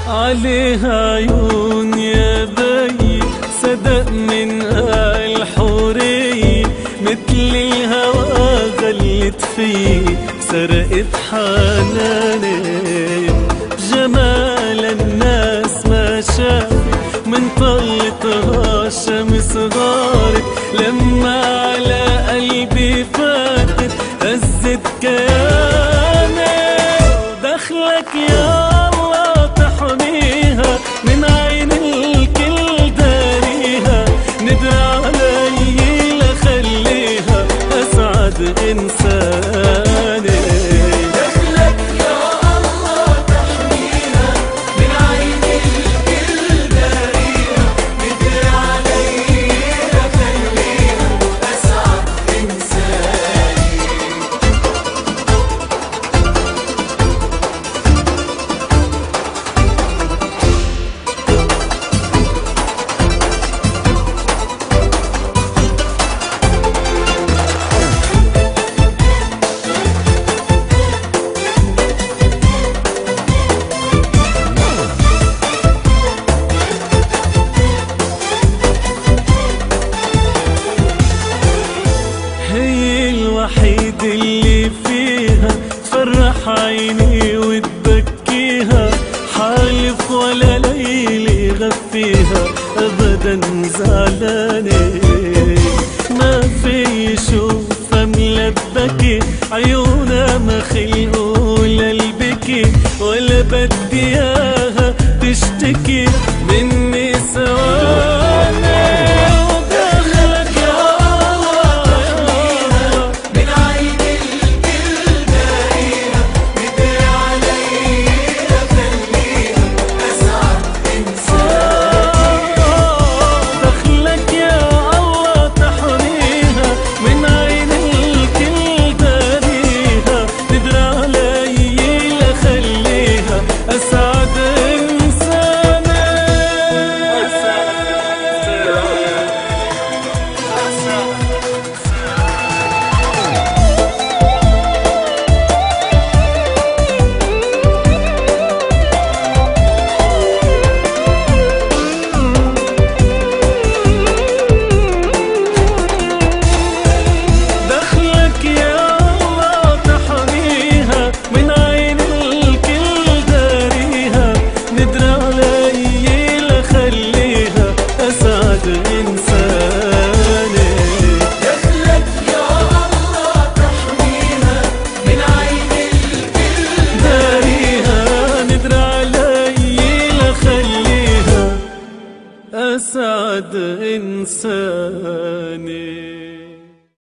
عليها عيون يا بي صدق منها الحورية، مثل الهوى غلت فيه سرقت حناني. جمال الناس ما شافت من طلتها شمس غارت، لما على قلبي فاتت هزت كياني. دخلك يا الله تحميها من عين الكل داريها، ندري علي لخليها أسعد إنساني. دخلك يا الله تحميها من عين الكل داريها، ندري علي لخليها أسعد إنساني. هي الوحيد اللي فيها تفرح عيني وتبكيها، حالف ولا ليلي غفيها ابدا زعلانة. ما في شوفها ملبكي عيونها ما خلقوا للبكي، ولا بدي اياها تشتكي مني ثواني. أسعد إنساني.